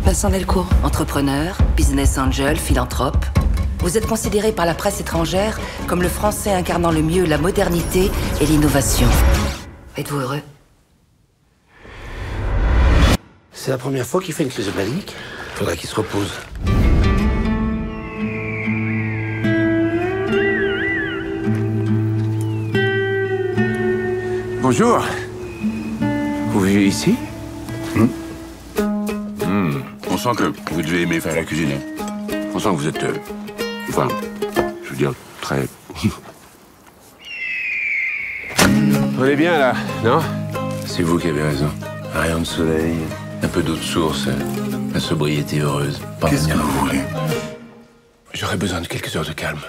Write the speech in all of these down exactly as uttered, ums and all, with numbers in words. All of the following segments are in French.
Vincent Delcourt. Entrepreneur, business angel, philanthrope. Vous êtes considéré par la presse étrangère comme le Français incarnant le mieux la modernité et l'innovation. Êtes-vous heureux? C'est la première fois qu'il fait une crise de panique. Faudrait qu'il se repose. Bonjour. Vous vivez ici? Mmh. Mmh. On sent que vous devez aimer faire la cuisine. On sent que vous êtes... Euh, enfin, je veux dire, très... On est bien, là, non? C'est vous qui avez raison. Un rayon de soleil, un peu d'eau de source, la sobriété heureuse. Qu'est-ce que vous voulez? J'aurais besoin de quelques heures de calme.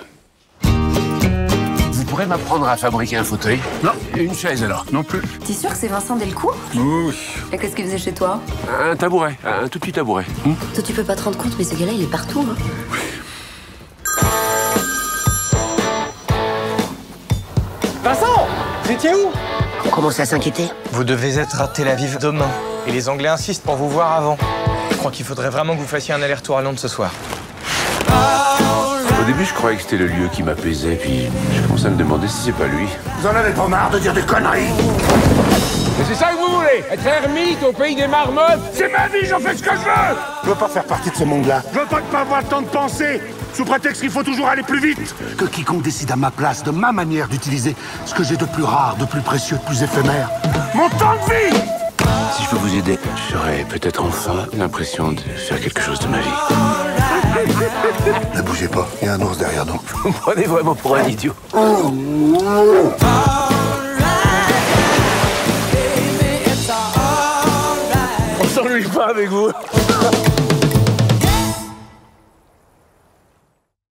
Vous pourrez m'apprendre à fabriquer un fauteuil? Non. Une chaise, alors? Non plus. T'es sûr que c'est Vincent Delcourt? Oui. Et qu'est-ce qu'il faisait chez toi? Un tabouret, un tout petit tabouret. Hum? Toi, tu peux pas te rendre compte, mais ce gars-là, il est partout, hein. Vincent! Vous étiez où? On commence à s'inquiéter. Vous devez être à Tel Aviv demain. Et les Anglais insistent pour vous voir avant. Je crois qu'il faudrait vraiment que vous fassiez un aller-retour à Londres ce soir. Au début, je croyais que c'était le lieu qui m'apaisait, puis j'ai commencé à me demander si c'est pas lui. Vous en avez pas marre de dire des conneries? Mais c'est ça que vous voulez? Être ermite au pays des marmottes? C'est ma vie, j'en fais ce que je veux! Je veux pas faire partie de ce monde-là. Je veux pas ne pas avoir le temps de penser, sous prétexte qu'il faut toujours aller plus vite. Que quiconque décide à ma place, de ma manière d'utiliser ce que j'ai de plus rare, de plus précieux, de plus éphémère. Mon temps de vie! Si je peux vous aider, j'aurais peut-être enfin l'impression de faire quelque chose de ma vie. Ne bougez pas, il y a un ours derrière nous. Vous me prenez vraiment pour un idiot. Oh. On s'ennuie pas avec vous.